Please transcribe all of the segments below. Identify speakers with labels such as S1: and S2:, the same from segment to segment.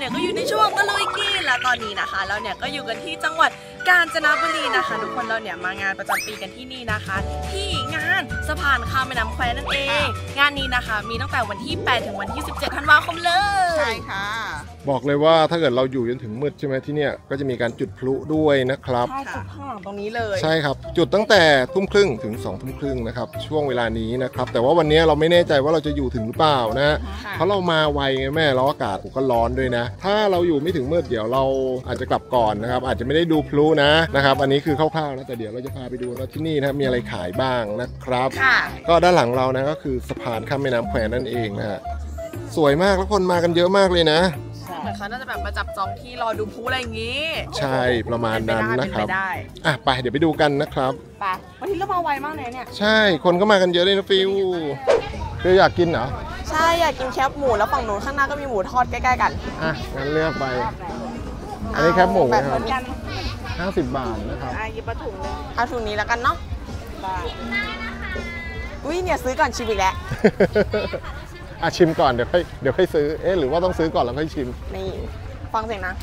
S1: เนี่ยก็อยู่ในช่วงตะลุยกินและตอนนี้นะคะเราเนี่ยก็อยู่กันที่จังหวัดกาญจนบุรีนะคะทุกคนเราเนี่ยมางานประจำปีกันที่นี่นะคะที่งานสะพานข้ามแม่น้ำแควนั่นเองงานนี้นะคะมีตั้งแต่วันที่8ถึงวันที่17ธันวาคมเลย
S2: ใช่ค่ะ
S3: บอกเลยว่าถ้าเกิดเราอยู่จนถึงมืดใช่ไหมที่เนี่ยก็จะมีการจุดพลุด้วยนะครับ
S1: ใช่ค่ะข้างหลังตรงนี้เลย
S3: ใช่ครับจุดตั้งแต่ทุ่มครึ่งถึง2 ทุ่มครึ่งนะครับช่วงเวลานี้นะครับแต่ว่าวันนี้เราไม่แน่ใจว่าเราจะอยู่ถึงหรือเปล่านะเพราะเรามาไวไงแม่แล้วอากาศก็ร้อนด้วยนะถ้าเราอยู่ไม่ถึงมืดเดี๋ยวเราอาจจะกลับก่อนนะครับอาจจะไม่ได้ดูพลุนะครับอันนี้คือคร่าวๆนะแต่เดี๋ยวเราจะพาไปดูว่าที่นี่นะครับมีอะไรขายบ้างนะครับก็ด้านหลังเรานะก็คือสะพานข้ามแม่น้ำแควนั่นเองนะฮะสวยมากแล้วคนมากันเยอะมากเลยนะ
S1: เหมือนเขาน่าจะแบบมาจับจองที่รอดูพลุอะไรอย่างงี้
S3: ใช่ประมาณนั้นนะครับอ่ะไปเดี๋ยวไปดูกันนะครับ
S1: ไปวันนี้เรามาไวมากเลยเนี่ย
S3: ใช่คนก็มากันเยอะเลยนะฟิวคืออยากกินเหรอ
S1: ใช่อยากกินแคบหมูแล้วฝั่งนู้นข้างหน้าก็มีหมูทอดใกล้ๆกัน
S3: อ่ะงั้นเลือกไปอันนี้แคบหมูนะครับ50 บาทนะครับ
S1: หยิบมาถุงนึงเอาถุงนี้แล้วกันเนาะอุ้ยเนี่ยซื้อก่อนชิมอีกแล้ว
S3: ชิมก่อนเดี๋ยวค่อยซื้อหรือว่าต้องซื้อก่อนแล้วค่อยชิม
S1: นี่ฟังเสียงนะ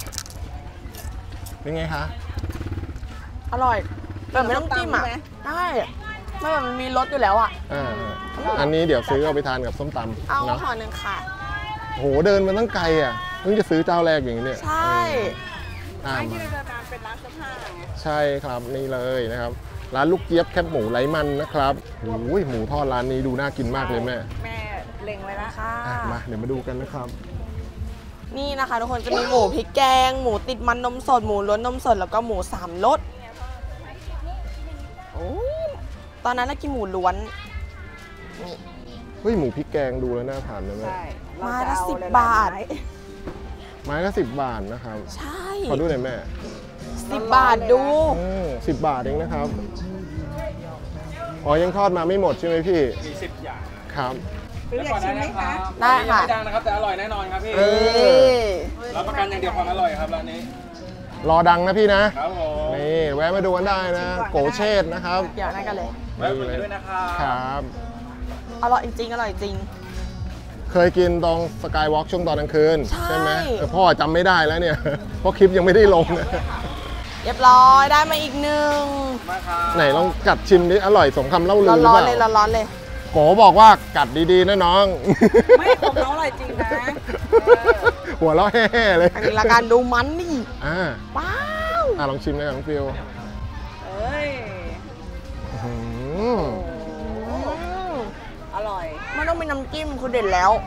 S3: เป็นไงคะ
S1: อร่อยแบบไม่ต้องจิ้มอ่ะใช่ไม่แบบมันมีรสอยู่แล้วอ่ะ
S3: อันนี้เดี๋ยวซื้อเอาไปทานกับส้มตำ
S1: เอาห่อหนึ่งค่ะ
S3: โหเดินมาตั้งไกลอ่ะเพิ่งจะซื้อเจ้าแรกอย่างนี้เนี่ย
S1: ใช่
S2: ที่เราจะเป็นร้านเสื้อผ้า
S3: ใช่ครับนี่เลยนะครับร้านลูกเจี๊ยบแคบหมูไร้มันนะครับโอ้ยหมูทอดร้านนี้ดูน่ากินมากเลยแม่
S2: เล็งไว้แล้วค่ะ
S3: มาเดี๋ยวมาดูกันนะครับ
S1: นี่นะคะทุกคนจะมีหมูพริกแกงหมูติดมันนมสดหมูล้วนนมสดแล้วก็หมู3 รสตอนนั้นเรากินหมูล้วน
S3: เฮ้ยหมูพริกแกงดูแล้วน่าทานนะแม่
S1: ไม้ละ10 บาท
S3: ไม้ละ10 บาทนะครับ
S1: ใช่
S3: ขอดูหน่อยแม่
S1: 10 บาทดู
S3: 10 บาทเองนะครับอ๋อยังทอดมาไม่หมดใช่ไหมพี่
S2: มี10 อย่าง
S3: ครับ
S2: อยากชิมไหมคะ
S1: ได้ค่ะ
S2: ไม่ดังนะครับแต่อร่อยแน่นอนครับพี่รับประกันอย่างเดียวความอร่อยครับร้านนี้
S3: รอดังนะพี่นะครับผมนี่แวะมาดูกันได้นะโกเชษนะครับ
S1: เดี๋ยวนั่นกันเลย
S2: แวะมาด้วยนะครับ
S1: อร่อยจริงอร่อยจริง
S3: เคยกินตรงสกายวอล์กช่วงตอนกลางคืนใช่ไหมแต่พ่อจำไม่ได้แล้วเนี่ยเพราะคลิปยังไม่ได้ลง
S1: เรียบร้อยได้มาอีกหนึ่ง
S3: ไหนลองกัดชิมดิอร่อยสมคำเล่าลือหรือเปล่า
S1: ร้อนเลย
S3: โกบอกว่ากัดดีๆนะน้อง
S1: ไม่ผมน้องอร่อยจริงนะ
S3: หัวเราะแห่เลย
S1: อันนี้ละการดูมันนี่
S3: ว้าวลองชิมเลยน้องฟิว
S1: อร่อยไม่ต้องมีน้ำจิ้มคือเด็ดแล้ว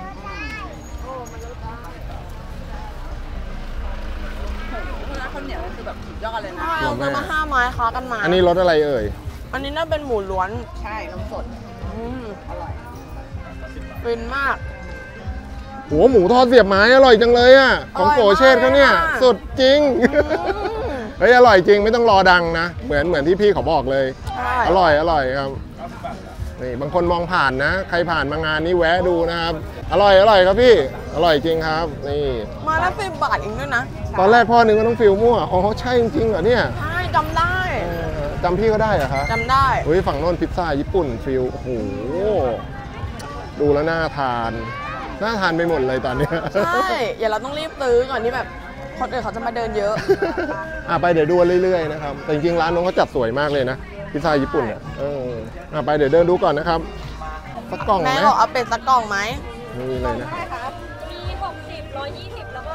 S1: ข้าวเหนียวคือแบบสุดยอดเลยนะเราซื้อมา5 ไม้ค้ากันมา
S3: อันนี้รสอะไรเอ่ย
S1: อันนี้น่าเป็นหมูล้วน
S2: ใช่นมสดอร่อย
S1: เป็นมาก
S3: หัวหมูทอดเสียบไม้อร่อยจังเลยอ่ะของโกเชษเขาเนี่ยสุดจริงเฮ้ยอร่อยจริงไม่ต้องรอดังนะเหมือนที่พี่เขาบอกเลยอร่อยครับนี่บางคนมองผ่านนะใครผ่านมางานนี้แวะดูนะครับอร่อยครับพี่อร่อยจริงครับนี่
S1: มาละ10 บาทเองด้วยนะ
S3: ตอนแรกพ่อนึกว่าน้องฟิวมั่วอ๋อใช่จริงเหรอเนี่ย
S1: ใช่จำได้
S3: จำพี่ก็ได้เหรอคะ
S1: จำได้
S3: เฮ้ยฝั่งโน้นพิซซ่าญี่ปุ่นฟิวโอ้โหดูแล้วน่าทานไปหมดเลยตอนนี้
S1: ใช่อย่าเราต้องรีบซื้อก่อนที่แบบคนอื่นเขาจะมาเดินเยอะ
S3: ไปเดี๋ยวดูเรื่อยๆนะครับแต่จริงๆร้านน้องเขาจัดสวยมากเลยนะพิซซ่าญี่ปุ่นเนี่ยไปเดี๋ยวเดินดูก่อนนะครับสักกล่องไหม
S1: แม่บอกเอาเป็นสักกล่องไหม
S3: มีเลยนะ
S4: มี60 120แล้วก็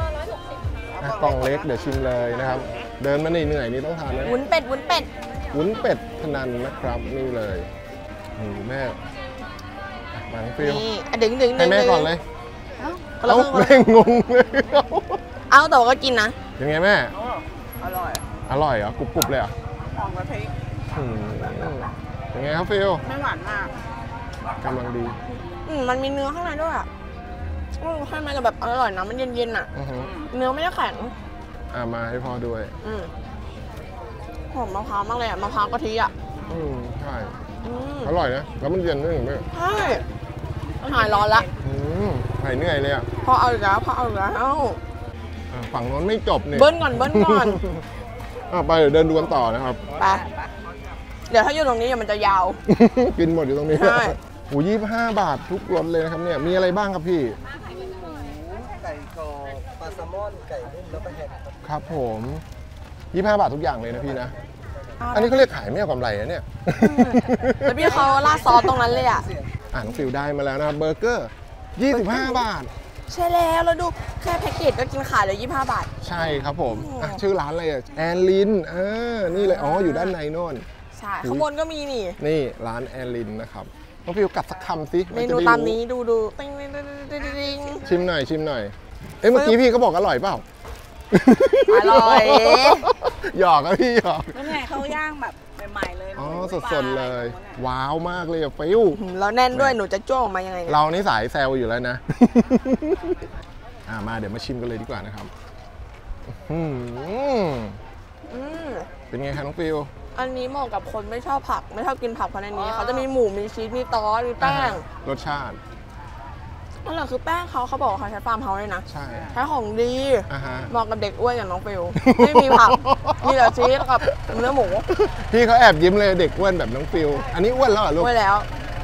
S4: 160
S3: กล่องเล็กเดี๋ยวชิมเลยนะครับเดินมาเหนื่อยนี่ต้องทานนะ
S1: วุ้นเป็ด
S3: พนันนะครับนี่เลยแม่มาฟิว
S1: ดึง
S3: ให้แม่ก่อนเลยแม่งงเลย
S1: แต่ว่าก็กินนะ
S3: เป็นไงแม่
S2: อร่
S3: อยเหรอกรุบเลยอ่ะ
S2: หอมกะทิ
S3: เป็นไงครับฟิว
S2: ไม่หวานมาก
S3: กำลังดี
S1: มันมีเนื้อข้างในด้วยอ่ะข้างในจะแบบอร่อยนะมันเย็นๆอ่ะเนื้อไม่ได้แข็ง
S3: มาให้พ่อด้วย
S1: หอมมะพร้าวมากเลยอ่ะมะพร้าวกะทิอ่ะ
S3: ใช่อร่อยนะแล้วมันเย็นด้วยเห็นไหม
S1: ใช่หายร้อนละ
S3: หายเหนื่อยเลยอ่ะ
S1: พอเอาอีกแล้ว
S3: ฝั่งโน้นไม่จบเนี่ย
S1: เบิ้ลก่อน
S3: ไปเดี๋ยวเดินดูกันต่อนะครับ
S1: ไปเดี๋ยวถ้าอยู่ตรงนี้มันจะยาว
S3: กินหมดอยู่ตรงนี้ใช่25 บาททุกรสเลยนะครับเนี่ยมีอะไรบ้างครับพี่
S2: ไก่กรอบปลา
S5: แซลมอนไก่นุ่มแล้วก็แฮมครับ
S3: ครับผม25 บาททุกอย่างเลยนะพี่นะ อันนี้เขาเรียกขายไม่เอากำไรนะเนี่ย
S1: แล้วพี่เขาราดซอสตรงนั้นเลยอ่ะ
S3: น้องฟิวได้มาแล้วนะครับเบอร์เกอร์ 25 บาท
S1: ใช่แล้วดูแค่แพ็กเกจก็กินขายเลย25 บาท
S3: ใช่ครับผมชื่อร้านอะไรอ่ะแอนลินนี่เลยอยู่ด้านในโน่น
S1: ใช่ข้างบนก็มีนี่
S3: นี่ร้านแอนลินนะครับน้องฟิวกัดสักคำสิ
S1: เมนูตามนี้ดูติ้งติ้ง
S3: ชิมหน่อยเมื่อกี้พี่เขาบอกอร่อยเปล่า
S1: อร่อย
S3: หยอกนะพี่หยอก
S6: นั่นไงเขาย่างแบบใหม่ๆเลย
S3: สดๆเลย ว้าวมากเลยอะฟิว
S1: แล้วแน่นด้วยหนูจะจ้วงออกมายังไง
S3: เรานี่สายแซวอยู่แล้วนะ มาเดี๋ยวมาชิมกันเลยดีกว่านะครับเป็นไงคะน้องฟิว
S1: อันนี้เหมาะกับคนไม่ชอบผักไม่ชอบกินผักเพราะในนี้เขาจะมีหมูมีชีสมีซอสมีแป้ง
S3: รสชาติ
S1: นั่นแหละคือแป้งเขาบอกว่าเขาใช้ฟาร์มเฮาส์เลยนะ
S3: ใช่
S1: ใช้ของดี
S3: ฮะ
S1: เหมาะกับเด็กอ้วนอย่างน้องฟิวไม่มีผักมีแต่ชีสกับเนื้อหมู
S3: พี่เขาแอบยิ้มเลยเด็กอ้วนแบบน้องฟิวอันนี้อ้วนแล้วเหรอลูก
S1: ไว้แล้ว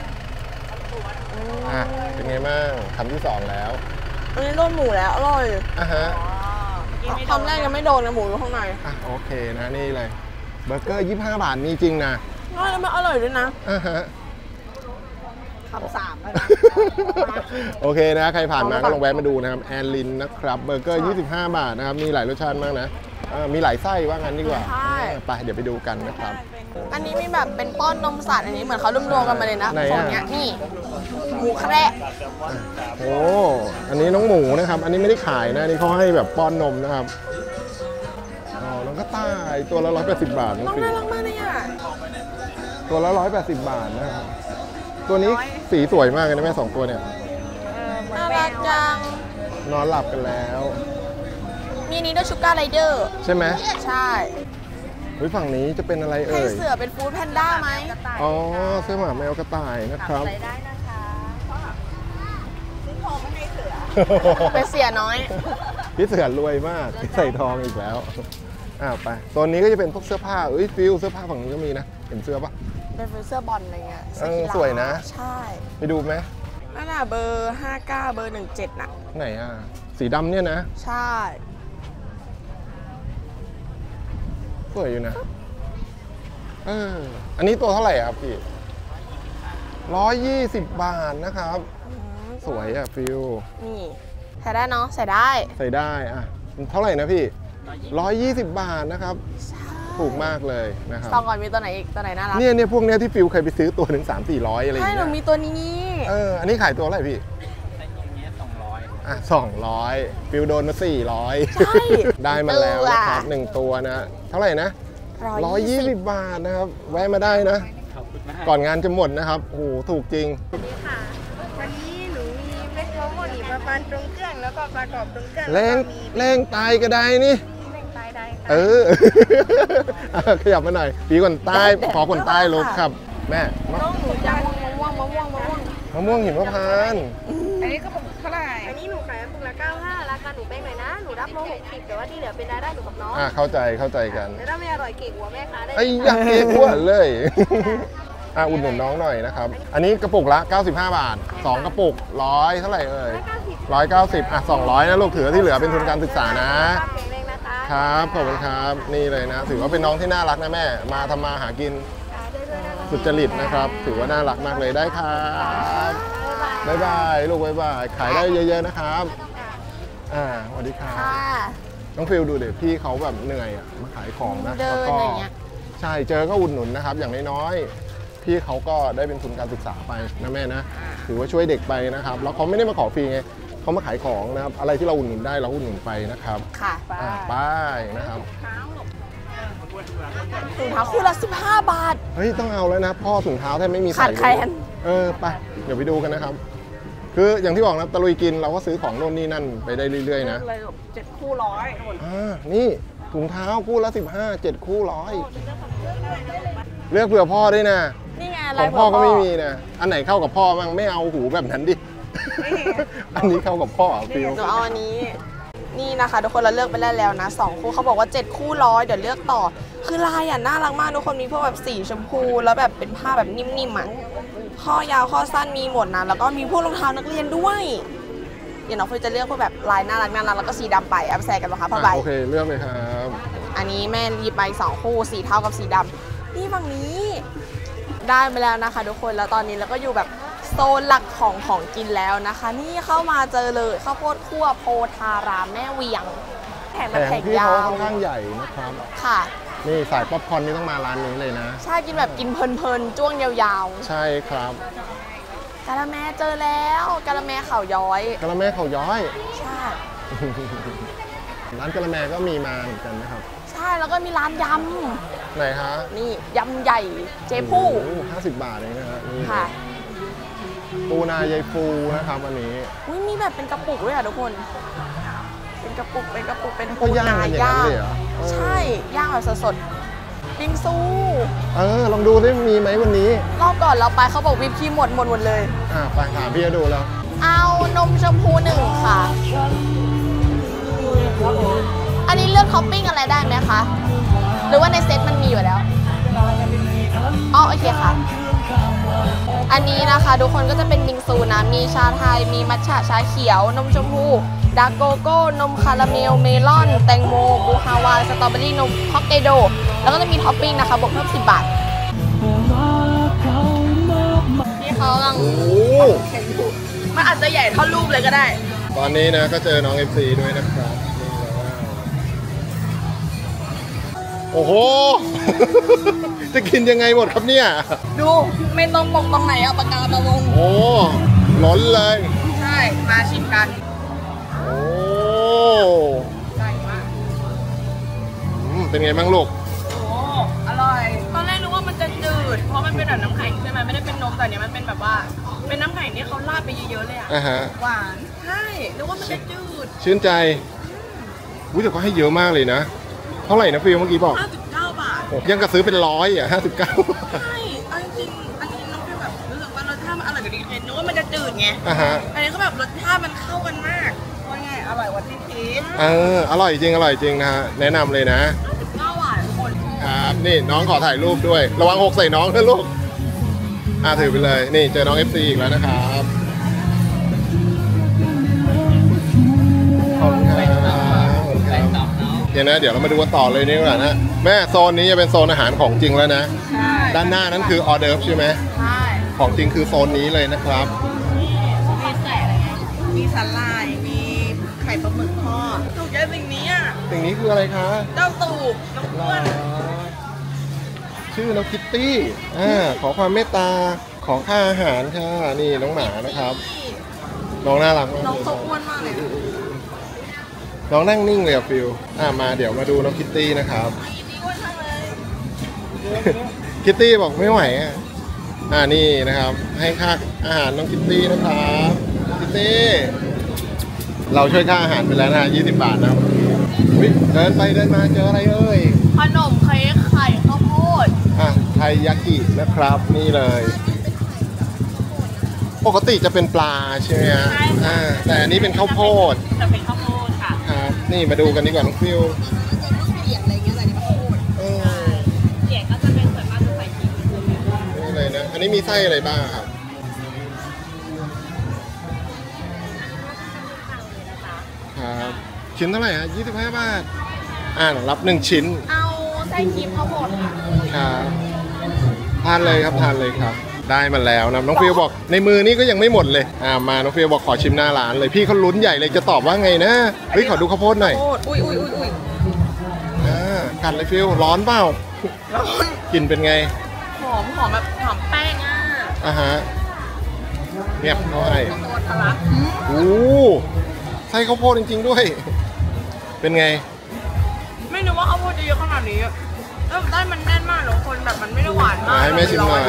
S3: เป็นไงบ้างคำที่ 2 แล้ว
S1: อันนี้โดนหมูแล้วอร่อย
S3: ฮะ
S1: คำแรกยังไม่โดนนะหมูอยู่ข้างใน
S3: โอเคนะนี่เลยเบอร์เกอร์25 บาทมีจริงนะ
S1: ง่ายแล้วมันอร่อยด้วยนะ
S3: ฮะ
S6: คำ3แล้วนะ
S3: โอเคนะใครผ่านมาก็ลองแวะมาดูนะครับแอนลินนะครับเบอร์เกอร์25 บาทนะครับมีหลายรสชาติมากนะมีหลายไส้ว่างั้นดีกว่า
S1: ใช่
S3: ไปเดี๋ยวไปดูกันนะครับ
S1: อันนี้มีแบบเป็นป้อนนมสัตว์อันนี้เหมือนเขารวมๆกันมาเลยนะ
S3: ไหน
S1: ข
S3: อะ
S1: องเนี้ยนี่หมูแคระ
S3: โอ้อันนี้น้องหมูนะครับอันนี้ไม่ได้ขายนะอันนี่เขาให้แบบป้อนนมนะครับน้องกระต่ายตัวละ180 บาทน้อง
S1: น้อง
S3: ฟิว
S1: น่ารักมากเลยอ่ะ
S3: ตัวละ180 บาทนะครับตัวนี้สีสวยมากเลยนะแม่2 ตัวเนี่ย
S1: น่ารักจัง
S3: นอนหลับกันแล้ว
S1: มีนี้ด้วยชูการ์ไรเดอร์
S3: ใช่ไหม
S1: ใช่
S3: ฝั่งนี้จะเป็นอะไร
S1: ให้
S3: เอ่ย
S1: เสือเป็นฟู้ดแพนด้าไหม
S3: อ๋อเสื้อหมาแมวกระต่ายนะครับ
S6: อะไรได้นะคะซื้อของมาให้เสือ
S1: เป็นเสียน้อย
S3: พี่เสือรวยมากใส่ทองอีกแล้วไปตัวนี้ก็จะเป็นพวกเสื้อผ้าฟิลเสื้อผ้าฝั่งนี้ก็มีนะเห็นเสื้อปะ
S1: เป็นเสื้อบอลอะไรเงี้ยเสื้อกีฬา
S3: สวยนะ
S1: ใช่
S3: ไปดูไหม
S1: นั่นน่ะเบอร์ 59 เบอร์ 17น่ะ
S3: ไหนสีดำเนี่ยนะ
S1: ใช่
S3: สวยอยู่นะอันนี้ตัวเท่าไหร่ครับพี่120 บาทนะครับ สวยฟิล
S1: นี่ใส่ได้เนาะใส่ได้
S3: ใส่ได้เท่าไหร่นะพี่120 บาทนะครับถูกมากเลยนะครับ
S1: ซองก่อนมีตัวไหนอีกตัวไหนน่ารัก
S3: เนี่ยพวกเนี้ยที่ฟิลเคยไปซื้อตัวถึง300-400อะไรอย่าง
S1: ใช่หนู
S3: เงี้ย
S1: มีตัวนี้
S3: อันนี้ขายตัวอะไรพี่200ฟิลโดนมา400
S1: ใช่
S3: ได้มาแล้วนะครับ1ตัวนะเท่าไหร่นะ120 บาทนะครับแวะมาได้นะก่อนงานจะหมดนะครับโอ้โหถูกจริง
S6: ค่ะวันนี้หนูมีเม็ดมะม่วงหิมพานต์ตรงเครื่องแล้วก็ประกอบตรงเครื่อง
S3: แรงตายก็ได้นี่
S6: แรงตายได้ค่ะ
S3: ขยับมาหน่อยปีคนใต้ขอคนใต้ลบครับ แม่
S1: น้องหนูจะมะม่วง
S3: มะม่วงหิมพานต์
S6: อันนี้ก็ปกเท่าไหร่
S4: อันนี้หนูขายปุกละ95ราคาหนูแป้งหน่อยนะ หนูรับโล60แต่ว่าที่เหลือเป็นรายได้หนูกับน้อง
S3: เข้าใจกัน
S4: แต่ถ้าไม่อร่อยเก่งหัวแม่ค้าได้
S3: ไอ้ยักษ์เก๊กอ้วนเลย อุดหนุนน้องหน่อยนะครับ อันนี้กระปุกละ 95 บาท 2 กระปุก100เท่าไหร่เอ่ย190 200นะลูกถือที่เหลือเป็นทุนการศึกษานะ
S4: แข็งแรงนะคะ
S3: ครับขอบคุณครับนี่เลยนะ ถือว่าเป็นน้องที่น่ารักนะแม่ มาทำมาหากินสุจริตนะครับ ถือว่าน่ารักมากเลยได้ครับบ๊ายบายลูกบ๊ายบายขายได้เยอะๆนะครับสวัสดีครับ
S1: ค่ะ
S3: น้องฟิลดูเดี๋ยวพี่เขาแบบเหนื่อยมาขายของนะ
S1: เดิน
S3: แล้วก็
S1: อย่างเงี้ย
S3: ใช่เจอก็อุดหนุนนะครับ อย่างน้อยๆพี่เขาก็ได้เป็นทุนการศึกษาไปนะแม่นะถือว่าช่วยเด็กไปนะครับ แล้วเขาไม่ได้มาขอฟรีไงเขามาขายของนะครับอะไรที่เราอุดหนุนได้เราอุดหนุนไปนะครับ
S1: ค่ะ
S3: ป้ายนะครับ
S1: ถุงเท้าคู่ละ15 บาท
S3: เฮ้ยต้องเอาแล้วนะพ่อถุงเท้าแทบไม่มี
S1: ขา
S3: ใส่
S1: ด
S3: เลย
S1: แคลน
S3: ไปเดี๋ยวไปดูกันนะครับ คืออย่างที่บอกนะตะลุยกินเราก็ซื้อของโน่นนี่นั่นไปได้เรื่อยๆนะ
S6: เลย7 คู่ร้อย
S3: นี่ถุงเท้าคู่ละ15 7 คู่100เลือกเผื่อพ่อด้วยนะ
S1: นี่ไง
S3: ของพ่อก็ไม่มีนะอันไหนเข้ากับพ่อมั่งไม่เอาหูแบบนั้นดิ อันนี้เข้ากับพ่อฟิว
S1: หนูเอาอันนี้ นี่นะคะทุกคนเราเลือกไปแล้วนะ2คู่เขาบอกว่า7คู่100เดี๋ยวเลือกต่อ คือลายน่ารักมากทุกคนมีพวกแบบสีชมพูแล้วแบบเป็นผ้าแบบนิ่มๆข้อยาวข้อสั้นมีหมดนะแล้วก็มีพวกรองเท้านักเรียนด้วยอย่างน้องฟิวจะเลือกพวกแบบลายน่ารักแล้วก็สีดำไปเอาไปใส่กันเหรอคะผ้าใบ
S3: โอเคเลือกเลยครับ
S1: อันนี้แม่หยิบไป2 คู่สีเทากับสีดำนี่ฝั่งนี้ได้ไปแล้วนะคะทุกคนแล้วตอนนี้เราก็อยู่แบบโซนหลักของกินแล้วนะคะ นี่เข้ามาเจอเลยข้าวโพดคั่วโพธารามแม่เวียงแผงแบบ
S3: แผ
S1: แผ
S3: ง
S1: ง
S3: ที่
S1: ยา
S3: เขา
S1: ว
S3: ค่อนข้างใหญ่นะครับ
S1: ค่ะ
S3: นี่สายป๊อปคอร์นนี่ต้องมาร้านนี้เลยนะ
S1: ใช่กินแบบกินเพลินๆจ้วงยาวๆ
S3: ใช่ครับ
S1: กะละแมเจอแล้วกะละแมเขาย้อย
S3: กะละแมเขาย้อย
S1: ใช่
S3: ร้านกะละแมก็มีมาเหมือนกันนะครับ
S1: ใช่แล้วก็มีร้านย
S3: ไหนฮะ
S1: ำนี่ยำใหญ่เจ๊ผู้
S3: โอ้โห50 บาทเองนะฮะนี่
S1: ค่ะ
S3: ปูนายายฟูนะครับวันนี้
S1: อุ้ยมีแบบเป็นกระปุกด้วยอ่ะทุกคน เป็นกระปุกเป็น
S3: ก็
S1: ปู
S3: ย่าง
S1: นา
S3: กันอย่าง
S1: ย่า
S3: นั้น
S1: ง
S3: เลยเหรอ
S1: ใช่ย่างแบบสดๆบิงซู
S3: ลองดูซิมีไหมวันนี้
S1: รอบก่อนเราไปเขาบอกวิปครีมหมดเลย
S3: ไปถามพี่ดูแล้ว
S1: เอานมชมพู1ค่ะ อันนี้เลือกท็อปปิ้งอะไรได้ไหมคะ หรือว่าในเซตมันมีอยู่แล้วอ๋อโอเคค่ะ อันนี้นะคะทุกคนก็จะเป็นบิงซูนะ มีชาไทย มีมัทฉะชาเขียว นมชมพูดาร์กโกโก้ นมคาราเมล เมลอน แตงโมบูฮาวาย สตรอเบอรี่ นมฮอกไกโด แล้วก็จะมีท็อปปิ้งนะคะบวกเพิ่ม10 บาทที่เขากำลัง
S3: โอ้
S1: มันอาจจะใหญ่เท่ารูปเลยก็ได้
S3: ตอนนี้นะก็เจอน้อง FC ด้วยนะครับโอ้โห จะกินยังไงหมดครับเนี่ย
S1: ดูไม่ต้องปกตรงไหนเอาปากกามาวง
S3: โอ้ล้นเลย
S1: ใช่ มาชิมกัน
S3: โอ้
S1: ใหญ่มาก
S3: เป็นไงบ้างลูก
S1: โอ้อร่อย ตอนแรกนึกว่ามันจะจืด เพราะมันเป็นแบบน้ำแข็งใช่ไหมไม่ได้เป็นนมแต่เนี้ยมันเป็นแบบว่า เป็นน้ำแข็งที่เขาราดไปเยอะๆเลยอ่ะ
S3: ฮะ
S1: หวาน ใช่นึกว่ามันจะจืด
S3: ชื่นใจอุ้ยแต่ก็ให้เยอะมากเลยนะ เท่าไหร่นะฟิลเมื่อกี้บอก
S1: 59 บาท
S3: โอ้ยังกระซื้อเป็น100อ่ะ59
S1: ใช่เอาจริงๆอันนี้น้องฟิวแบบรู้สึกว่ารสชาติมันอร่อยกว่าดีเนึกว่ามันจะจืดไง อันนี้ก็แบบรสชาติมันเข้ากันมากว่าไงอร่อยกว่าที่คิด
S3: อร่อยจริงนะฮะแนะนำเลยนะ
S1: 59 บาททุกคน
S3: ครับนี่น้องขอถ่ายรูปด้วย ระวังหกใส่น้องนะลูกถือไปเลยนี่เจอน้อง FC อีกแล้วนะครับขอบคุณครับเดี๋ยวเรามาดูกันต่อเลยนี่ก่อนนะแม่โซนนี้จะเป็นโซนอาหารของจริงแล้วนะ
S1: ใช่
S3: ด้านหน้านั้นคือออเดิร์ฟใช่ไหม
S1: ใช่
S3: ของจริงคือโซนนี้เลยนะครับ
S1: มีใส่อะไรไงมีสาหร่าย มีไข่ปลาหมึกทอดถูกใจสิ่งนี้อ่ะ
S3: สิ่งนี้คืออะไรคะ
S1: เจ้าตูบน้องอ้วน
S3: ชื่อน้องคิตตี้ขอความเมตตาขอค่าอาหารค่ะนี่น้องหมานะครับน้องน่ารักมาก
S1: น้องเขาอ้วนมากเลย
S3: น้องนั่งนิ่งเลยอะฟิลมาเดี๋ยวมาดูน้องคิตตี้นะครับ
S1: อ้วนมากเลย
S3: คิตตี้บอกไม่ไหวนี่นะครับ ให้ค่าอาหารน้องคิตตี้นะครับคิตตี้เราช่วยค่าอาหารไปแล้วนะ20 บาทนะอุ๊ยเดินไปเดินมาเจออะไรเอ่ย
S1: ขนมเค้กไข่ข้าวโพด
S3: ไทยยากินะครับนี่เลย ปกติจะเป็นปลาใช่ไหมฮะแต่อันนี้เป็นข้าวโพด
S1: จะเป็นข้าวโพดค่ะ
S3: ครับนี่มาดูกันดีกว่าน้องฟิล
S1: เหรียญอะไรเงี้ยใส่ในข้าวโพดเหรียญก็จะเป็นส่วนมากจะใส่ขิง
S3: นี่เลยนะอันนี้มีไส้อะไรบ้างครับครับชิ้นเท่าไหร่ฮะ25 บาทรับ1ชิ้น
S1: เอาไส้ครีมข้าวโพดค่ะ
S3: ครับทานเลยครับได้มาแล้วนะน้องฟิลบอกในมือนี่ก็ยังไม่หมดเลยมาน้องฟิลบอกขอชิมหน้าร้านเลยพี่เขาลุ้นใหญ่เลยจะตอบว่าไงนะเฮ้ยขอดูข้าวโพดหน่อย
S1: อุ้ย
S3: กัดเลยฟิลร้อนเปล่า กลิ่นเป็นไง
S1: หอมแบบหอมแป้ง
S3: ฮะเงียบหน่อย
S1: โคตรทะลัก
S3: โอ้ไส้ข้าวโพดจริงๆด้วย เป็นไง
S1: ไม่นึกว่าข้าวโพดจะเยอะขนาดนี้แล้วได้มันแน่นมากเลยคนแบบมันไม่ได้หวานมาก
S3: ให้แม่ชิมหน่อย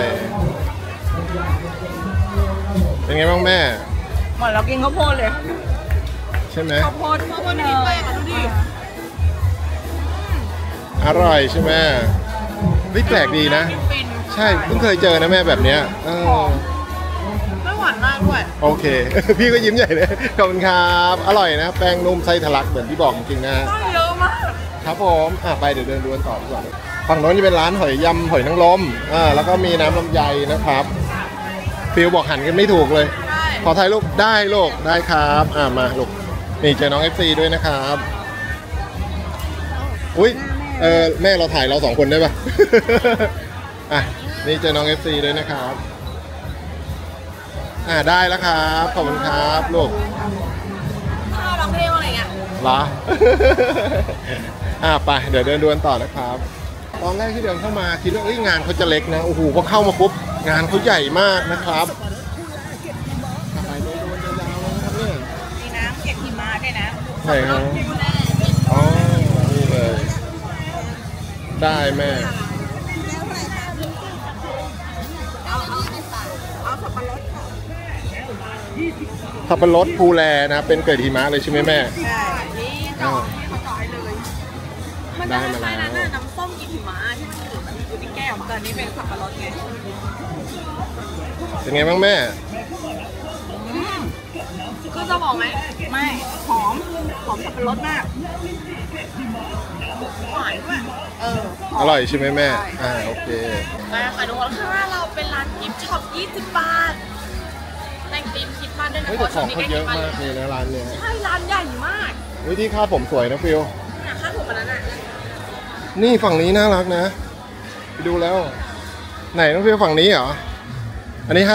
S3: เป็นไงบ้างแม่
S1: เหมือนเรากินข้าวโพดเลย
S3: ใช่ไหม
S1: ข้าวโพดมีแป้งดูดิ
S3: อร่อยใช่ไหมเฮ้ยแปลกดีนะ
S1: ฟิน
S3: ใช่เพิ่งเคยเจอนะแม่แบบเนี้ย
S1: ไม่หวานมากด้วย
S3: โอเค พี่ก็ยิ้มใหญ่เลยขอบคุณครับอร่อยนะแป้งนุ่มไส้ทะลักเหมือนที่บอกจริงๆนะ
S1: ได้เยอะมาก
S3: ครับผมไปเดี๋ยวเดินดูกันต่อดีกว่าฝั่งโน้นจะเป็นร้านหอยยำหอยนางรมแล้วก็มีน้ำลำไยนะครับฟิลบอกหันกันไม่ถูกเลย
S1: ใช่
S3: ขอถ่ายรูปได้ลูกได้ครับมาลูกนี่เจอน้อง FC ด้วยนะครับอุ้ยแม่เราถ่ายเรา2 คนได้ปะ นี่เจอน้อง FC ด้วยนะครับได้แล้วครับขอบคุณครับลูก
S1: ถ้าร้องเพลงอะไรเงี้ย
S3: เหรอ ไปเดี๋ยวเดินดวนต่อนะครับตอนแรกที่เดินเข้ามาคิดว่างานเขาจะเล็กนะโอ้โหพอเข้ามาปุ๊บงานเขาใหญ่มากนะครับไปเดินดวนยาวๆนะครับเนี่ย
S6: มีน้ำเก็บหิมะด้วยนะ
S3: ใช่ครับอ๋อนี่เลยได้แม่สับปะรดภูแลนะเป็นเกิดหิมะเลยใช่ไหมแม่
S6: ใช่
S1: นี่ดอกที่เขาต่อยเลย มันจะคล้ายๆนั้นน่ะน้ำส้มกินหิมะที่มันอยู่ในแก้วแต่อันนี้เป็นสับปะรดไง
S3: เป็นไงบ้างแม่
S1: คือจะบอกไหม
S6: ไม่หอมสับปะรดมาก
S1: หวานด้วย
S3: อร่อยใช่ไหมแม่โอเค
S1: มาค่ะทุกคนข้างหน้าเราเป็นร้านกิฟต์ช็อป20 บาทแต่งธีมคิดบ้านด้วยนะ
S3: เฮ้ยแต่ของเขาเยอะมากเลยนะร้านเนี้ย
S1: ใช่ร้านใหญ่มาก
S3: วิธีคาดผมสวยนะฟิว
S1: เนี่ยค่าถูกกว่านั้นอ่ะ
S3: นี่ฝั่งนี้น่ารักนะไปดูแล้ว ไหนน้องฟิวฝั่งนี้เหรออันนี้59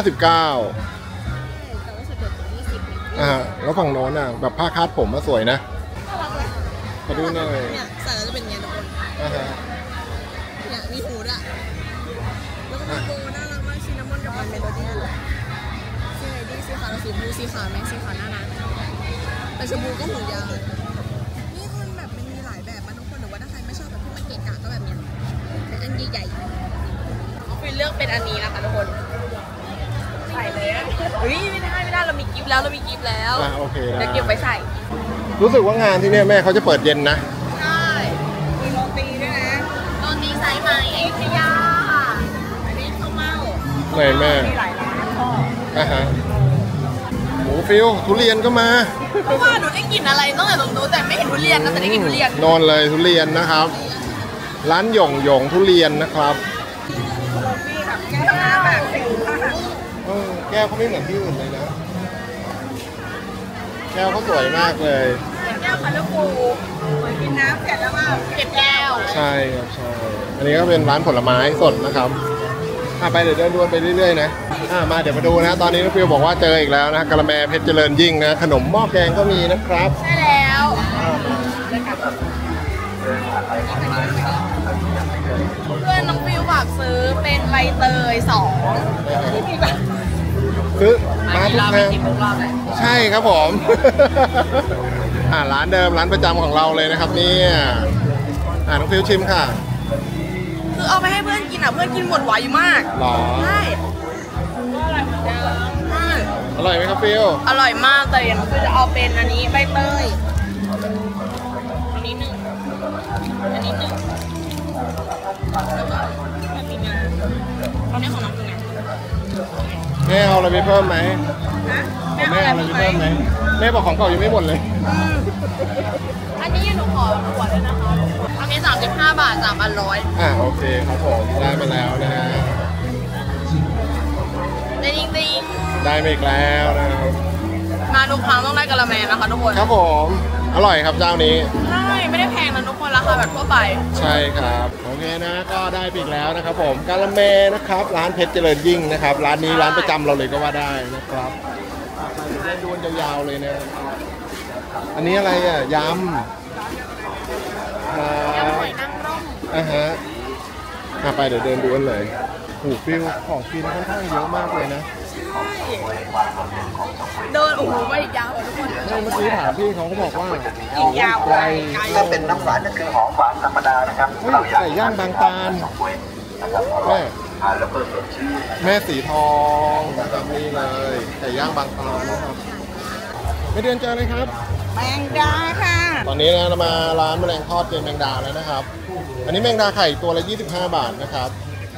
S3: แล้วฝั่งโน้นอ่ะแบบผ้าคาดผมมาสวยนะมาดูหน่อย
S1: เนี่ยใส่แล้วจะเป็นไงทุกคน เนี่ยมีหูด้วยแล้วก็มีโบน่ารักมากชินนามอนกับมันเมโลดี้สีไหนดีสีขาวหรือสีบลูสีขาวไหมสีขาวน่ารักแต่ชมพูก็หูยาวนี่มันแบบมันมีหลายแบบมาทุกคนหรือว่าถ้าใครไม่ชอบแบบที่มันเกะกะก็แบบเนี้ยเป็นอันใหญ่ๆเอาไปเลือกเป็นอันนี้นะคะทุกคนใส่เลยเฮ้ยไม่ได้เรามีกิฟต์แล้ว
S3: โอเค
S1: เดี๋ยวเก็บไว้ใส่
S3: รู้สึกว่างานที่เนี่ยแม่เขาจะเปิดเย็นนะ
S1: ใช่มีโรตีด้วยนะโรตีสายไหมอยุธยาอันนี้ข้าวเม่า
S3: ไหนแม่
S6: มีหลายร้านพ่อ
S3: หมูฟิวทุเรียนก็มา
S1: เพราะว่าหนูได้กลิ่นอะไรตั้งแต่ตรงนู้นแต่ไม่เห็นทุเรียนนะแต่ได้กลิ่นทุเรียน
S3: นอนเลยทุเรียนนะครับ ร้านหย่งทุเรียนนะครับ
S6: มีแบบแก้วน้ำแบบสิวค่ะ
S3: แก้วเขาไม่เหมือนที่อื่นเลยนะ แก้วเขาสวยมากเลย
S1: แก้วคาราบู
S6: กินน้ำเสร็จแล้วก็
S1: เก็บแก้ว
S3: ใช่ครับใช่ อันนี้ก็เป็นร้านผลไม้สดนะครับไปเดี๋ยวเดินดวนไปเรื่อยๆนะมาเดี๋ยวมาดูนะตอนนี้น้องฟิวบอกว่าเจออีกแล้วนะกะละแมเพชรเจริญยิ่งนะขนมหม้อแกงก็มีนะครับ
S1: ใช่แล้วเพื่อนน้องฟิวฝากซื้อเป็นใบเตย2
S3: คือมาทุก
S1: เรา
S3: งา
S1: ไม่
S3: น
S1: กินทุกรอบเลย
S3: ใช่ครับผม ร้านเดิมร้านประจำของเราเลยนะครับเนี่ยน้องฟิวชิมค่ะ
S1: คือเอาไปให้เพื่อนกินเพื่อนกินหมดไวมาก
S3: หรอ
S1: ใช่ก็อร่อยเหมือนเดิม
S3: อร่อยไหมครับฟิว
S1: อร่อยมากแต่อย่างคือจะเอาเป็นอันนี้ใบเตยอันนี้1อันนี้1แล้วก็แบบมีงาอันนี้ของน้องคือไง
S3: แม่เอาอะไรไปเพิ่มไหม
S1: นะ
S3: แม่เอาอะไรไปเพิ่มไหมแม่บอกของเก่ายังไม่หมดเลย
S1: อันนี้หนูขอขวดด้วยนะคะอันนี้35 บาท3 อัน100
S3: โอเคครับผมได้มาแล้วนะฮะ
S1: แต่จริง
S3: ได้มาอีกแล้วนะครับ
S1: ๆมาทุกครั้งต้องได้กะละแมนะคะทุกคน
S3: ครับผมอร่อยครับเจ้านี้
S1: ใช่ไม่ได้แพงนะทุกคนราคาแบบทั่วไป
S3: ใช่ครับโอเคนะก็ได้ไปอีกแล้วนะครับผมกาละเมนะครับร้านเพชรเจริญยิ่งนะครับร้านนี้ร้านประจำเราเลยก็ว่าได้นะครับได้ดวนยาวๆเลยนะอันนี้อะไรยำ
S1: ยำหอยนางรม
S3: ฮะไปเดี๋ยวเดินดูกันเลยหูฟิวของกินค่อนข้างเยอะมากเลยนะ
S1: เดินโอ้โหไปอีกยาวทุกคน
S3: เมื่อกี้ถามพี่เขาบอกว่า
S1: อีกยาวไกล
S5: ถ้าเป็นน้ำหวานก็คือหอมหวานธรรมดานะครับ
S3: เฮ้ยไก่ย่างบางตาลแม่แม่สีทองนะครับนี่เลยไก่ย่างบางตาลนะครับไม่เดือนเจอเลยครับ
S6: แมงดาค่ะ
S3: ตอนนี้นะเรามาร้านแมลงทอดเจนแมงดาแล้วนะครับ อันนี้แมงดาไข่ตัวละ25 บาทนะครับ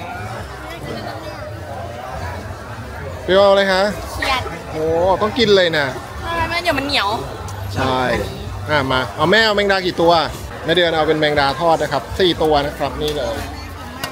S3: เปรี้ยวเลยฮะ
S1: เฉียด
S3: โอ้ต้องกินเลยนะ
S1: ใช่แม่เดี๋ยวมันเหนียว
S3: ใช่มาเอาแม่เอาแมงดากี่ตัวแม่เดือนเอาเป็นแมงดาทอดนะครับ4 ตัวนะครับนี่เลย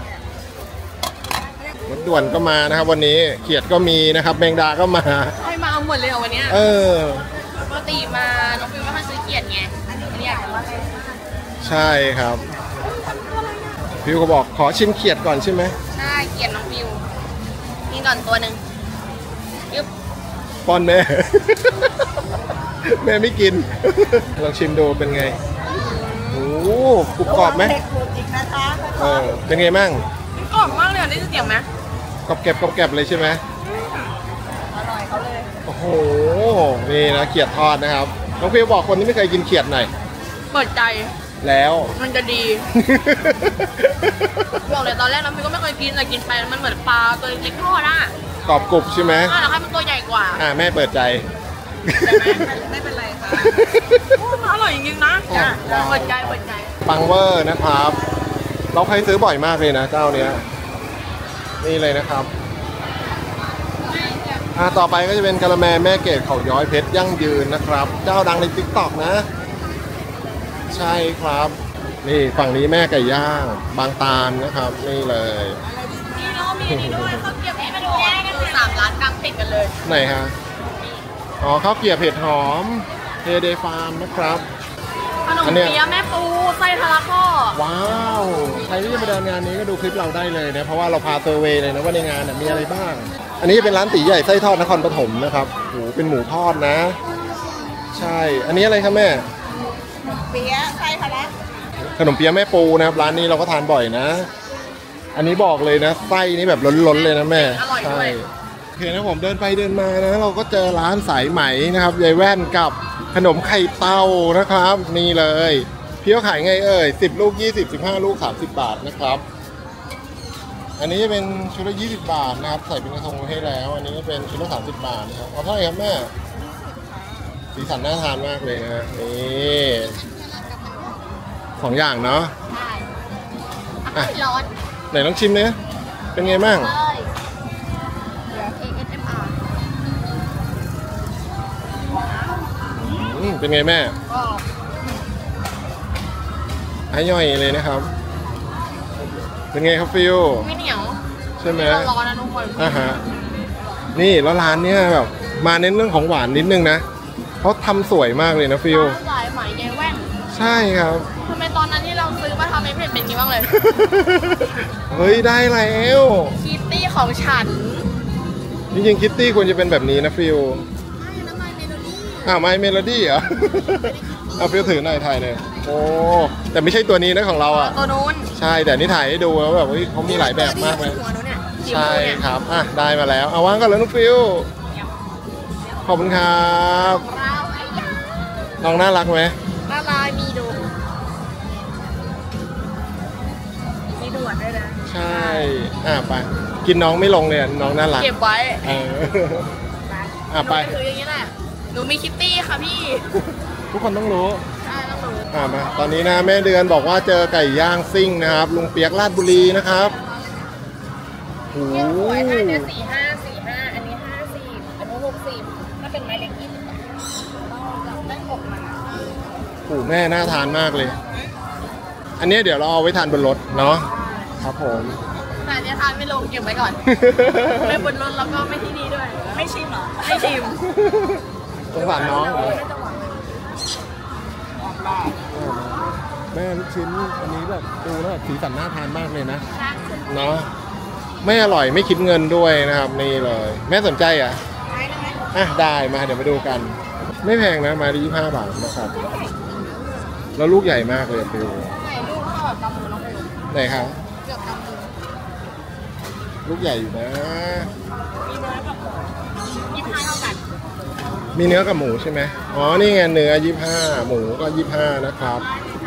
S3: รถด่วนก็มานะครับวันนี้เขียดก็มีนะครับแมงดาก็มา
S1: ใครมาเอาเอาหมดเลยเหรอวันเนี้ย ปกติมาน้องฟิวไม่ค่อยซื้อเกียรติไงอันนี้อยากจะว่า
S3: ใช่ครับฟิวก็บอกขอชิมเขียดก่อนใช่ไหม
S1: ใช่เกียรติน้องฟิวนี่ก่อนตัวหนึ่งยุบ
S3: ป้อนแม่ แม่ไม่กิน ลองชิมดูเป็นไงโอ้โหกรุบกรอบไหมเป็นไงมั่ง
S1: กรอบมากเลยได้ยินเสียงไหม
S3: กรอบแกรบเลยใช่ไหมอร่อยเขาเลยโอ้โหนี่นะเขียดทอดนะครับน้องฟิวบอกคนที่ไม่เคยกินเขียดหน่อย
S1: เปิดใจ
S3: แล้ว
S1: มันจะดี บอกเลยตอนแรกน้องฟิวก็ไม่เคยกินแต่กินไปมันเหมือนปลาตัวเล็กๆทอดอ่ะ
S3: กรอบกรุบใช่ไหม
S1: แล้วให้มันตัวใหญ่กว่า
S3: แม่เปิดใจ
S1: ไม่เป็นไรค่ะมันอร่อยจริงๆนะเปิดใจ
S3: ปังเวอร์นะครับ เราเคยซื้อบ่อยมากเลยนะเจ้าเนี้ยนี่เลยนะครับต่อไปก็จะเป็นกะละแมแม่เกดเขาย้อยเพชรยั่งยืนนะครับ เจ้าดังใน TikTok นะ ใช่ครับ นี่ฝั่งนี้แม่ไก่ย่างบางตาลนะครับนี่เลย
S1: นี่เรามีนี่ด้วยข้าวเกรี๊ยวให้มาดู3 ร้านกลางติดกันเลย
S3: ไหนฮะอ๋อข้าวเกรี๊ยวเผ็ดหอมเฮเดฟาร์มนะครับ
S1: ขนมเปี๊ยะแม่ปูไส้ทะลักข้อ
S3: ว้าวใครที่จะมาเดินงานนี้ก็ดูคลิปเราได้เลยนะเพราะว่าเราพาเซอร์เวย์เลยนะว่าในงานมีอะไรบ้างอันนี้เป็นร้านตีใหญ่ไส้ทอดนครปฐมนะครับโอ้เป็นหมูทอดนะ ใช่อันนี้อะไรครับแม่
S6: เปี๊ยะไส้ทะลัก
S3: ขนมเปี๊ยะแม่ปูนะครับร้านนี้เราก็ทานบ่อยนะ อันนี้บอกเลยนะไส้นี่แบบล้นๆเลยนะแม่ใช่โอเคนะผมเดินไปเดินมานะเราก็เจอร้านสายไหมนะครับยายแว่นกับขนมไข่เต้านะครับนี่เลยพี่เขาขายไงเอ่ย10 ลูก 20 15 ลูก 30 บาทนะครับอันนี้จะเป็นชุดละ20 บาทนะครับใส่เป็นกระทงให้แล้วอันนี้เป็นชุดละ30 บาทนะครับเอาเท่าไหร่ครับแม่สีสันน่าทานมากเลยนะนี่2 อย่างเนาะ
S1: ใช่ร้อน
S3: ไหนลองชิมเนี่ยเป็นไงบ้าง
S1: เลย ASMR
S3: เป็นไงแม่
S1: ก็
S3: ให้ย่อยเลยนะครับเป็นไงครับฟิว
S1: ไม่เหนียว
S3: ใช่ไหม
S1: ร้อนนะทุกคน
S3: ฮะนี่แล้วร้านเนี้ยแบบมาเน้นเรื่องของหวานนิดนึงนะเขาทำสวยมากเลยนะฟิว
S1: ร้านสายไหมยายแว่น
S3: ใช่ครับ
S1: ทำไมตอนนั้นที่เราซื้อมาทำไม่เป็นอย่างนี้บ้างเลย
S3: เฮ้ยได้แล้ว
S1: คิตตี้ของฉัน
S3: จริงๆคิตตี้ควรจะเป็นแบบนี้นะฟิวไม่เมโลดี้เหรอ เอาฟิวถือหน่อยถ่ายหน่อยโอ้แต่ไม่ใช่ตัวนี้นะของเราอ่ะ
S1: ตัวนู้น
S3: ใช่แต่นี่ถ่ายให้ดูแล้วแบบเขามีหลายแบบมากเลย
S1: หัวนู้นเนี่ยสี
S3: ใช่
S1: ม่วงเนี่ย
S3: ครับได้มาแล้วเอาวางกันเลยน้องฟิวขอบคุณครับน้องน่ารักไหม
S1: ละลายมีดูมีด่วนด้วยนะ
S3: ใช่ไปกินน้องไม่ลงเลยน้องน่ารัก
S1: เก็บไว้
S3: ไป
S1: ถืออย่างนี้แหละหนูมีคิตตี้ค่ะพี่
S3: ทุกคนต้องรู้
S1: ใช่ต้องรู้
S3: มาตอนนี้นะแม่เดือนบอกว่าเจอไก่ย่างซิ่งนะครับลุงเปียกลาดบุรีนะครับโอ้โห
S1: สวยถ้าเนี่ย45 อันนี้50อันนี้60ถ้าเป็นไม้เล็ก20ต้องได้6มา
S3: โอ้โหแม่น่าทานมากเลย อันนี้เดี๋ยวเราเอาไว้ทานบนรถเนาะครับผม
S1: แต่อันนี้ทานไม่ลงเก็บไว้ก่อน ไม่บนรถแล้วก็ไม่ที่นี่ด้วย ไม่ชิมเหรอ ไม่ชิม
S3: สงสารน้องเหรอแม่ลูกชิ้นอันนี้แบบดูแล้วแบบสีสันน่าทานมากเลยนะเนาะไม่อร่อยไม่คิดเงินด้วยนะครับนี่เลยแม่สนใจได้มาเดี๋ยวมาดูกัน ไม่แพงนะมาที่25 บาทนะครับแล้วลูกใหญ่มากเลยฟิว
S1: ไหนลูกก็แบบกำมือน้องไปดู
S3: ไหนครับ
S1: เกือบกำมือ
S3: ลูกใหญ่อยู่นะ
S1: มีเนื้อกับหมู25เท่ากัน
S3: มีเนื้อกับหมูใช่ไหมอ๋อนี่ไงเนื้อ25หมูก็25นะครับ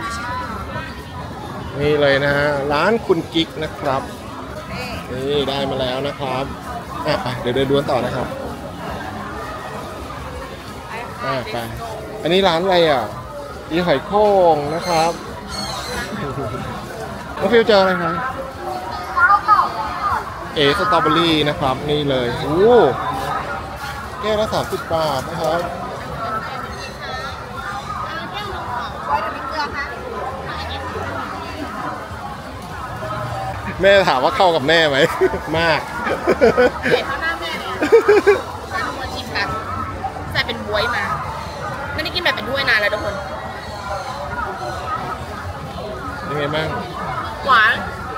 S3: นี่เลยนะฮะร้านคุณกิ๊กนะครับนี่ได้มาแล้วนะครับไปเดี๋ยวเดินดวนต่อนะครับไปอันนี้ร้านอะไรอีหอยโข่งนะครับน้องฟิวเจออะไรครับสตรอเบอรี่นะครับนี่เลยโอ้แก้วละ30 บาทนะครับ แม่ถามว่าเข้ากับแม่ไหม มาก
S1: เห็นเท่าหน้าแม่เลยมาชิมกันบ๊วยมาไม่ได้กินแบบเป็นถ้วยนานแล้วทุกคน
S3: ยังไงบ้าง
S1: หวาน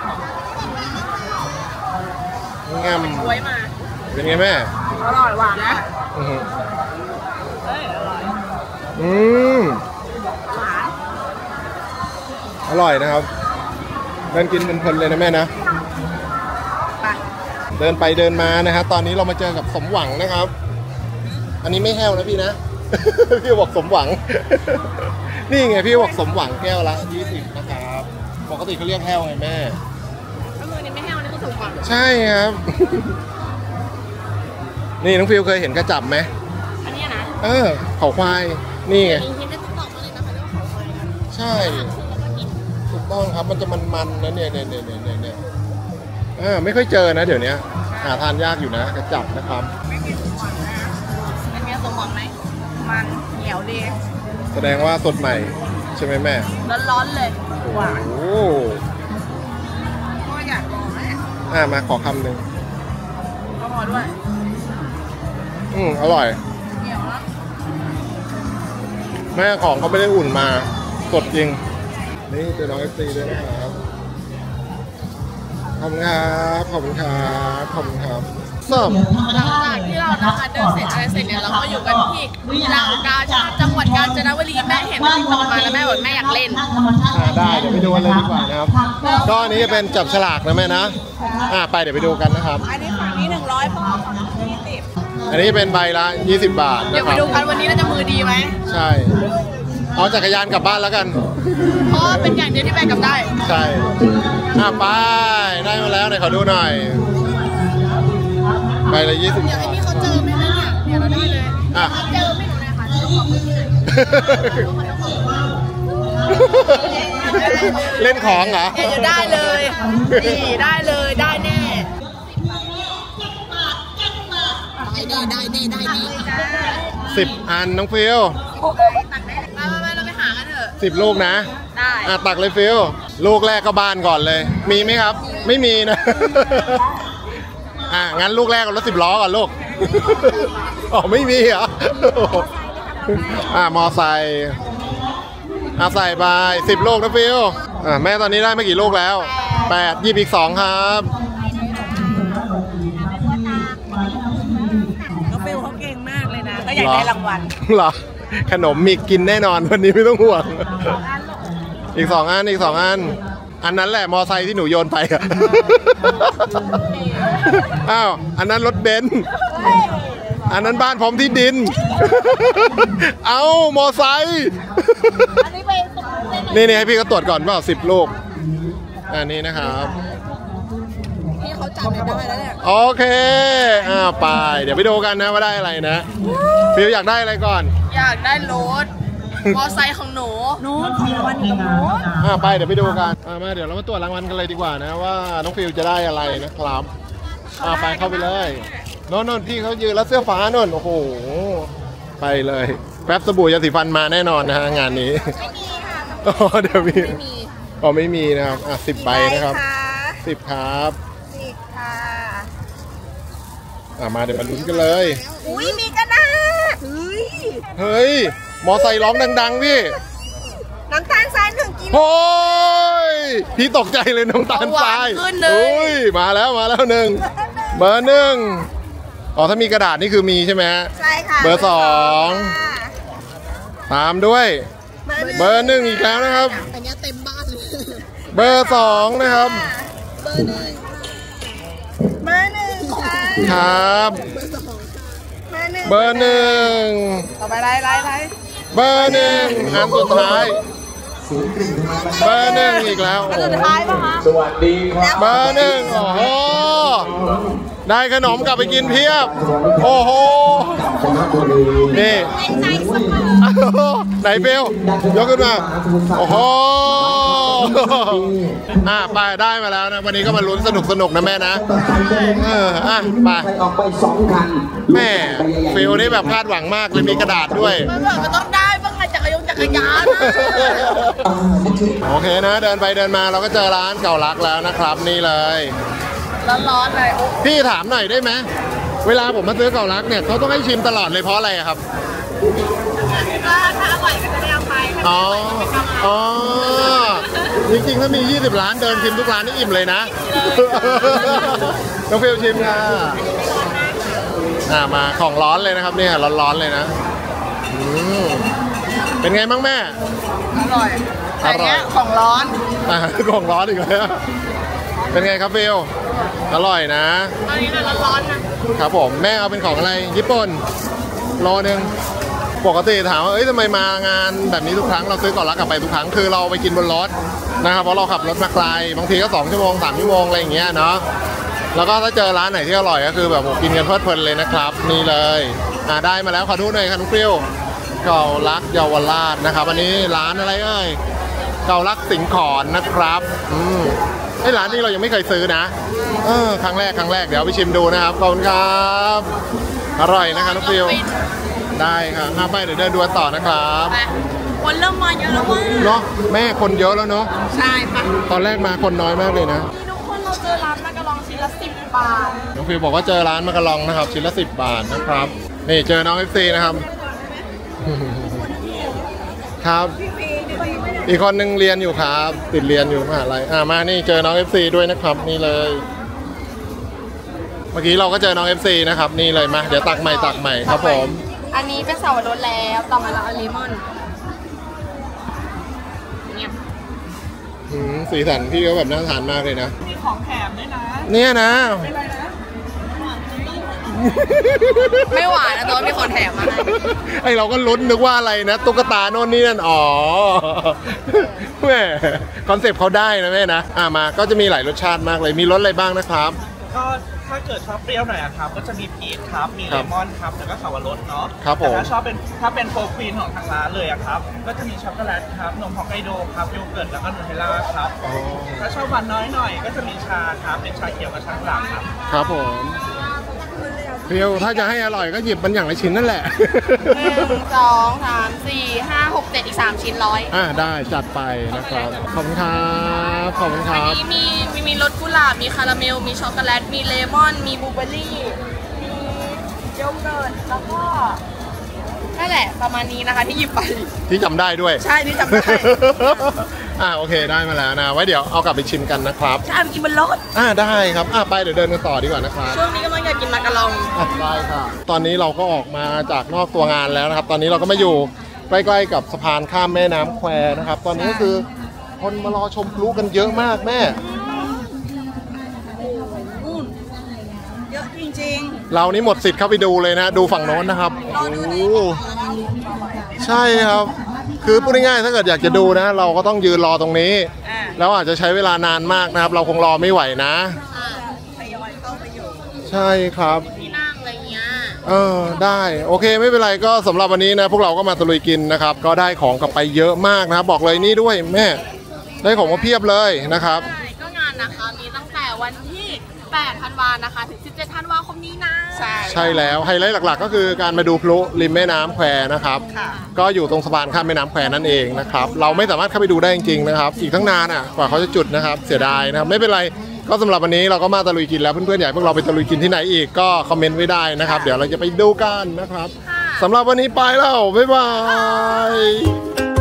S3: งาม
S1: บ๊วยมา
S3: เป็นไงแม่
S1: อร่อยหวานนะ
S3: อืม
S1: เฮ้ยอร่อย หวาน
S3: อร่อยนะครับเดินกินเพลินๆเลยนะแม่นะ
S1: ไป
S3: เดินไปเดินมานะครับตอนนี้เรามาเจอกับสมหวังนะครับ อันนี้ไม่แห้วนะพี่นะ พี่บอกสมหวัง นี่ไงพี่บอกสมหวังแก้วละ20นะครับปกติเขาเรียกแห้วไงแม่
S1: ก็คือนี่ไม่แห้วนี่คือถูกกว่า
S3: ใช่ครับ นี่น้องฟิวเคยเห็นกระจับไหม
S1: อันนี้นะ
S3: เขาควายนี่ไง
S1: จริงๆได้ตอบมาเลยนะคะเรื่องของควายนะ
S3: ใช่ถูกต้องครับมันจะมันๆนะเนี่ยไม่ค่อยเจอนะเดี๋ยวนี้หาทานยากอยู่นะกระจับนะครับ
S1: เป็นไงสมหวังไหมมันเหนียวดี
S3: แสดงว่าสดใหม่ใช่ไหมแม่
S1: ร้อนๆเลยหวาน
S3: โอ้
S1: ก็อยากลองนะ
S3: มาขอคำหนึ่ง
S1: ก็พอด้วย
S3: อร่อย
S1: เหนียวแล้ว
S3: แม่ของเขาไม่ได้อุ่นมาสดจริงนี่เจอน้องFCด้วยนะครับขอบคุณครับขอบคุณครับขอบคุณครับส้ม
S1: หลังจากที่เรานะคะเดินเสร็จอะไรเสร็จเนี่ยเราก็อยู่กันที่ลานกาชาดจังหวัดกาญจนบุรีแม่เห็นมันติดต่อมาแล้วแม่บอกแม่อยากเล่น
S3: ได้เดี๋ยวไปดูกันเลยดีกว่านะครับก็อันนี้จะเป็นจับฉลากนะแม่นะไปเดี๋ยวไปดูกันนะครับ
S6: อันนี้ฝั่งนี้100พ่อของน้อง20
S3: อันนี้เป็นใบละ20 บาท
S1: เดี๋ยว
S3: นะค
S1: ไป
S3: รับ
S1: ดูกันวันนี้เราจะมือดีไหม
S3: ใช่เอาจักรยานกลับบ้านแล้วกัน
S1: เพราะว่าเป็นอย่างเดียวที่แม่กลับได้
S3: ใช่ไปได้มาแล้วไหนขอดูหน่อยใบละ20
S1: เดี๋ยว
S3: บา
S1: ให้
S3: ท
S1: พี่เขาเจอไหมคะเนี่ยเดี๋ยวเราได้เลย
S3: อ่ะ
S1: เจอไม่รู้เลยค่ะเจอของ
S3: เล่นของเหรอ
S1: เดี๋ยวจะได้เลยนี่ได้เลยได้แน่ได้
S3: 10 อันน้องฟิล
S1: ไม่เราไปหากันเถอะ
S3: 10 ลูกนะ
S1: ได้
S3: ตักเลยฟิลลูกแรกก็บ้านก่อนเลย มีไหมครับ ไม่มีนะ งั้นลูกแรกเอารถ10 ล้อก่อนลูก อ๋อไม่มีเหรอ มอไซค์ใส่ไป10 ลูกนะฟิลแม่ตอนนี้ได้ไม่กี่ลูกแล้ว8หยิบอีก2ครับ
S6: น้องฟิวเขาเก่งมากเลยนะก็อยากได้รางวัล
S3: เหรอขนมมีกินแน่นอนวันนี้ไม่ต้องห่วง อีก2 อันอีก2 อันอันนั้นแหละมอไซค์ที่หนูโยนไปอะ อ้าวอันนั้นรถเบนซ์อันนั้นบ้านพร้อมที่ดิน เอามอไซค์นี่ให้พี่เขาตรวจก่อนเปล่า10 ลูกอันนี้นะครับ
S1: พี่เขาจับได้แล้วเนี่ย
S3: โอเคไปเดี๋ยวไปดูกันนะว่าได้อะไรนะฟิวอยากได้อะไรก่อน
S1: อยากได้รถมอไซค์ของหนู
S6: นู้นของรางวัลอยู่ตรงนู้น
S3: ไปเดี๋ยวไปดูกันมาเดี๋ยวเรามาตรวจรางวัลกันเลยดีกว่านะว่าน้องฟิวจะได้อะไรนะครับไปเข้าไปเลยโน่นพี่เขายืนแล้วเสื้อฟ้าโน่นโอ้โหไปเลยแป๊บสบู่ยาสีฟันมาแน่นอนนะฮะงานนี้ไม่มีค่ะเดี๋ยวมีไม่มีนะครับ10 ใบนะครับ10 ครับ
S6: 10 ค่ะ
S3: มาเดี๋ยวมาลุ้นกันเลย
S6: อุ้ยมีกระดาษเฮ้ย
S3: มอไซค์ร้องดังๆพี่
S6: น้ำตาลทราย1 กิโล
S3: โอ้ยพี่ตกใจเลยน้ำตาลทราย
S1: ขึ้นเลย
S3: อุ้ยมาแล้ว1เบอร์ 1ถ้ามีกระดาษนี่คือมีใช่ไหมฮะ
S6: ใช่ค่ะ
S3: เบอร์
S6: ค่ะ
S3: 2ตามด้วยเบอร์ 1อีกแล้วนะครับ
S1: อันนี้เต็มบ้านเลย
S3: เบอร์ 2นะครับ
S6: เบอร์ 1 ค่ะ
S3: ครับ
S6: เบอร์ 1
S3: เบอร์
S6: ต่อไปไล่
S3: 1เบอร์ 1อันสุดท้ายเบอร์ 1อีกแล้วโอ้โห
S1: ท้ายป่ะคะ
S5: สวัสดีครับ
S3: เบอร์ 1โอ้โหได้ขนมกลับไปกินเพียบโอ้โหนี่ไหนเบลยกขึ้นมาโอ้โหไปได้มาแล้วนะวันนี้ก็มาลุ้นสนุกนะแม่นะไป
S5: ออกไป2 คัน
S3: แม่ฟิลนี่แบบคาดหวังมากเลยมีกระดาษด้วย
S1: มันต้องได้บ้างไงจักรยานนะ
S3: โอเคนะเดินไปเดินมาเราก็เจอร้านเก่ารักแล้วนะครับนี่เลย
S1: ร้อนๆเลย
S3: พี่ถามหน่อยได้ไหมเวลาผมมาซื้อเก่ารักเนี่ยเขาต้องให้ชิมตลอดเลยเพราะอะไรอะครับ
S1: ก็ถ้าอร่อยก็จะได้เอาไป
S3: อ๋ออ๋อจริงๆถ้ามี20ร้านเดินชิมทุกร้านนี่อิ่มเลยนะน้องฟิลชิมค่ะมาของร้อนเลยนะครับเนี่ยร้อนๆเลยนะเป็นไงบ้างแม่
S1: อร่อยอันนี้ของร้อน
S3: ของร้อนอีกแล้วเป็นไงครับฟิลอร่อยนะ
S1: อันนี้นะร้อนๆนะครับ
S3: ผมแม่เอาเป็นของอะไรญี่ปุ่นโลนึงปกติถามว่าทำไมมางานแบบนี้ทุกครั้งเราซื้อก่อนรักกลับไปทุกครั้งคือเราไปกินบนรถนะครับเพราะเราขับรถมาไกลบางทีก็2 ชั่วโมง3 ชั่วโมงอะไรอย่างเงี้ยเนาะแล้วก็ถ้าเจอร้านไหนที่อร่อยก็คือแบบกินกันเพลินเลยนะครับนี่เลยได้มาแล้วขอดูหน่อยค่ะน้องฟิลเก่ารักเยาวราชนะครับอันนี้ร้านอะไรเก่ารักสิงห์ขอนนะครับร้านนี้เรายังไม่เคยซื้อนะครั้งแรกเดี๋ยวไปชิมดูนะครับขอบคุณครับอร่อยนะครับน้องฟิลได้ครับไปเดี๋ยวเดินดูต่อนะครับ
S1: คนเริ่มมาเยอะแล้วว่า
S3: เนาะแม่คนเยอะแล้วเนาะ
S1: ใช่ปะ
S3: ตอนแรกมาคนน้อยมากเลยนะ
S1: ทุกคนเราเจอร้านมากระลองชิ้นละ10 บาท
S3: น้องฟิลบอกว่าเจอร้านมากระลองนะครับชิ้นละ10 บาทนะครับนี่เจอน้อง FC นะครับครับอีกคนนึงเรียนอยู่ครับติดเรียนอยู่มหาลัยมานี่เจอน้อง FC ด้วยนะครับนี่เลยเมื่อกี้เราก็เจอน้อง FC นะครับนี่เลยมาเดี๋ยวตักใหม่ครับผม
S1: อันนี้เป็นสาวรสแล้วต่อมาเราเอาเลมอนเนี่ย
S3: สีสันพี่ก็แบบน่าทานมากเลยนะ
S1: มีของแถมด้วยนะ
S3: เนี่ยนะ
S1: ไม่หวานนะตัวมีคนแถมมา
S3: เราก็ลุ้นนึกว่าอะไรนะตุ๊กตาโน่นนี่นั่นแม่คอนเซปต์เขาได้นะแม่นะมาก็จะมีหลายรสชาติมากเลยมีรสอะไรบ้างนะครับ
S2: ก็ถ้าเกิดชอบเปรี้ยวหน่อยครับก็จะมีพีชครับมีเลมอนครับแล้วก็สาวรสเนาะ
S3: ครับผม
S2: ถ้าเป็นโฟร์ควีนของทางร้านเลยครับก็จะมีช็อกโกแลตครับนมฮอกไกโดครับโยเกิร์ตแล้วก็นูเทลล่าครับถ้าชอบหวานน้อยหน่อยก็จะมีชาครับเป็นชาเขียวกับชาหลักครับ
S3: ครับผมเพียวถ้าจะให้อร่อยก็หยิบมันอย่างละชิ้นนั่นแหละ
S1: 1 2 3 4 5 6 7อีก3 ชิ้น100
S3: ได้จัดไปนะครับขอบคุณครับขอบคุณครับ
S1: อันนี้มีรสกุหลาบมีคาราเมลมีช็อกโกแลตมีเลมอนมีบลูเบอร์รี่มีโยเกิร์ตแล้วก็นั่นแหละประมาณนี้นะคะที่หยิบไป
S3: ที่จำได้ด้วย
S1: ใช่ที่จำได้
S3: โอเคได้มาแล้วนะไว้เดี๋ยวเอากลับไปชิมกันนะครับ
S1: ใช่ไปกินบนรถ
S3: ได้ครับไปเดี๋ยวเดินกันต่อดีกว่านะครับ
S1: ช่วงนี้กำลังอยากกินมากะลอง
S3: ได้ค่ะตอนนี้เราก็ออกมาจากนอกตัวงานแล้วนะครับตอนนี้เราก็มาอยู่ใกล้ๆกับสะพานข้ามแม่น้ำแควนะครับตอนนี้คือคนมารอชมพลุกันเยอะมากแม่
S1: เยอะจริง
S3: ๆเรานี่หมดสิทธิ์เข้าไปดูเลยนะดูฝั่งโน้นนะครับใช่ครับคือพูดง่ายๆถ้าเกิดอยากจะดูนะเราก็ต้องยืนรอตรงนี้แล้วอาจจะใช้เวลานานมากนะครับเราคงรอไม่ไหวนะใช่ครับ
S1: ที่นั่งอะไรเงี้
S3: ยได้โอเคไม่เป็นไรก็สำหรับวันนี้นะพวกเราก็มาตะลุยกินนะครับก็ได้ของกลับไปเยอะมากนะครับบอกเลยนี่ด้วยแม่ได้ของมาเพียบเลยนะครับ
S1: ก็งานนะคะมีตั้งแต่วันที่8 ธันวาคมนะคะถึง17 ธันวาคมนี้นะ
S3: ใช่แล้วไฮไลท์หลักๆก็คือการมาดูพลุริมแม่น้ำแควนะครับก็อยู่ตรงสะพานข้ามแม่น้ำแควนั่นเองนะครับเราไม่สามารถเข้าไปดูได้จริงๆนะครับอีกทั้งนานกว่าเขาจะจุดนะครับเสียดายนะครับไม่เป็นไรก็สำหรับวันนี้เราก็มาตะลุยกินแล้วเพื่อนๆอยากพวกเราไปตะลุยกินที่ไหนอีกก็คอมเมนต์ไว้ได้นะครับเดี๋ยวเราจะไปดูกันนะครับสำหรับวันนี้ไปแล้วบ๊ายบาย